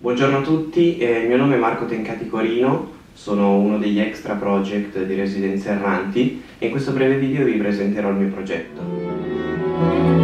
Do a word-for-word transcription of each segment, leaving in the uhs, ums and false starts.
Buongiorno a tutti, eh, il mio nome è Marco Tencati Corino, sono uno degli extra project di Residenze Erranti e in questo breve video vi presenterò il mio progetto.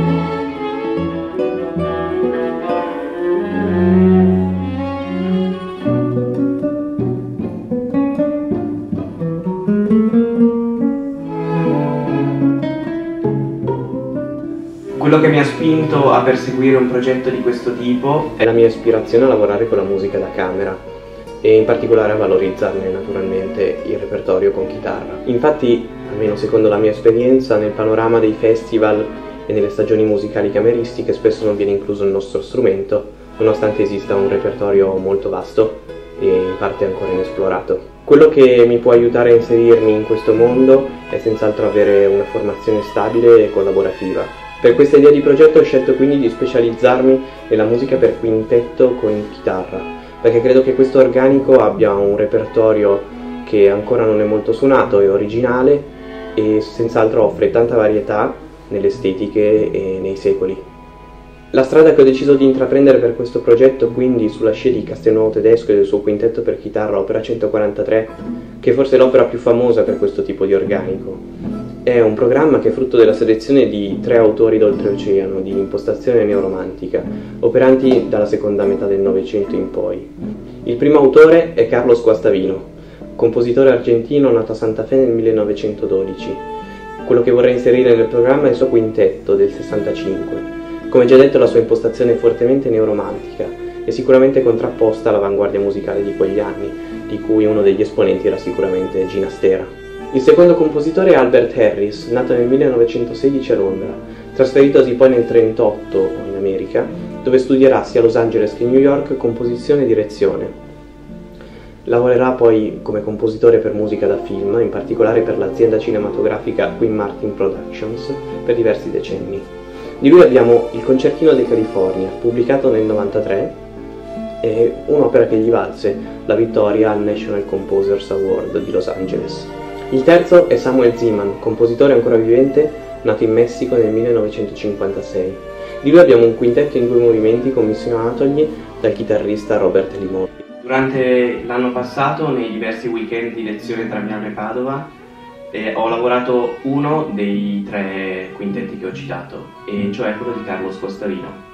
Quello che mi ha spinto a perseguire un progetto di questo tipo è la mia ispirazione a lavorare con la musica da camera e in particolare a valorizzarne naturalmente il repertorio con chitarra. Infatti, almeno secondo la mia esperienza, nel panorama dei festival e nelle stagioni musicali cameristiche spesso non viene incluso il nostro strumento, nonostante esista un repertorio molto vasto e in parte ancora inesplorato. Quello che mi può aiutare a inserirmi in questo mondo è senz'altro avere una formazione stabile e collaborativa. Per questa idea di progetto ho scelto quindi di specializzarmi nella musica per quintetto con chitarra, perché credo che questo organico abbia un repertorio che ancora non è molto suonato e originale e senz'altro offre tanta varietà nelle estetiche e nei secoli. La strada che ho deciso di intraprendere per questo progetto quindi sulla scia di Castelnuovo Tedesco e del suo quintetto per chitarra Opera centoquarantatré, che forse è l'opera più famosa per questo tipo di organico. È un programma che è frutto della selezione di tre autori d'oltreoceano di impostazione neoromantica, operanti dalla seconda metà del Novecento in poi. Il primo autore è Carlos Guastavino, compositore argentino nato a Santa Fe nel millenovecentododici. Quello che vorrei inserire nel programma è il suo quintetto del sessantacinque. Come già detto, la sua impostazione è fortemente neoromantica e sicuramente contrapposta all'avanguardia musicale di quegli anni, di cui uno degli esponenti era sicuramente Ginastera. Il secondo compositore è Albert Harris, nato nel millenovecentosedici a Londra, trasferitosi poi nel trentotto in America, dove studierà sia a Los Angeles che a New York composizione e direzione. Lavorerà poi come compositore per musica da film, in particolare per l'azienda cinematografica Queen Martin Productions, per diversi decenni. Di lui abbiamo Il Concertino de California, pubblicato nel novantatré, e un'opera che gli valse la vittoria al National Composers Award di Los Angeles. Il terzo è Samuel Ziman, compositore ancora vivente, nato in Messico nel millenovecentocinquantasei. Di lui abbiamo un quintetto in due movimenti commissionatogli dal chitarrista Robert Limoni. Durante l'anno passato, nei diversi weekend di lezione tra Milano e Padova, eh, ho lavorato uno dei tre quintetti che ho citato, e cioè quello di Carlos Guastavino.